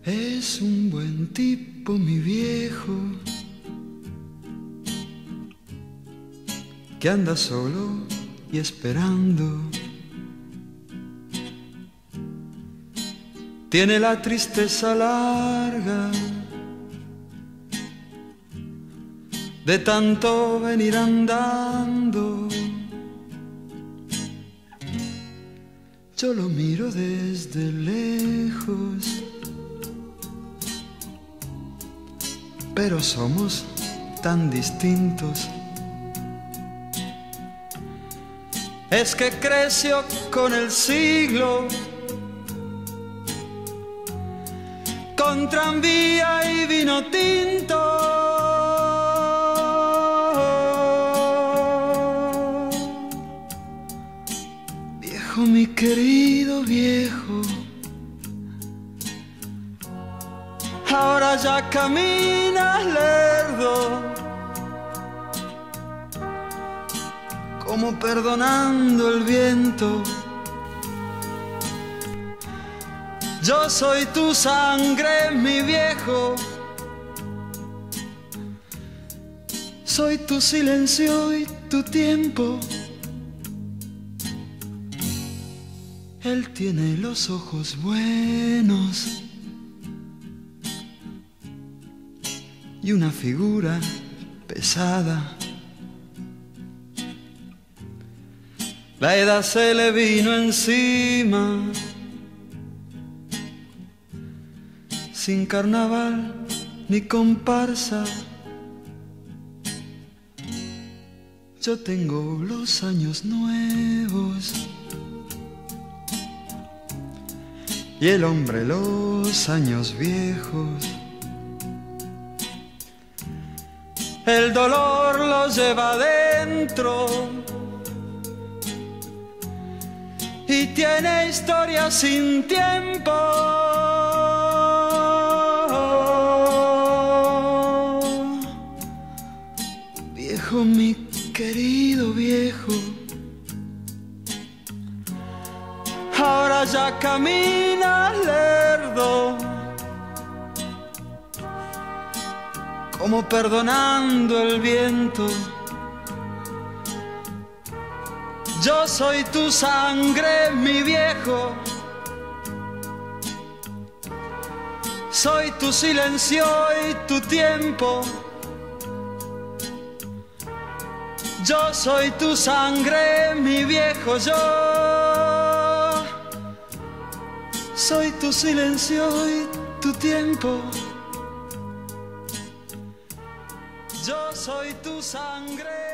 Es un buen tipo, mi viejo, que anda solo y esperando. Tiene la tristeza larga de tanto venir andando. Yo lo miro desde lejos, pero somos tan distintos. Es que creció con el siglo, con tranvía y vino tinto. Viejo, mi querido viejo, ahora ya caminas lerdo, como perdonando el viento. Yo soy tu sangre, mi viejo, soy tu silencio y tu tiempo. Él tiene los ojos buenos y una figura pesada. La edad se le vino encima, sin carnaval ni comparsa. Yo tengo los años nuevos y el hombre los años viejos. El dolor lo lleva adentro y tiene historia sin tiempo. Viejo, mi querido viejo, ahora ya caminas lerdo, como perdonando el viento. Yo soy tu sangre, mi viejo, soy tu silencio y tu tiempo. Yo soy tu sangre, mi viejo, yo soy tu silencio y tu tiempo. Yo soy tu sangre.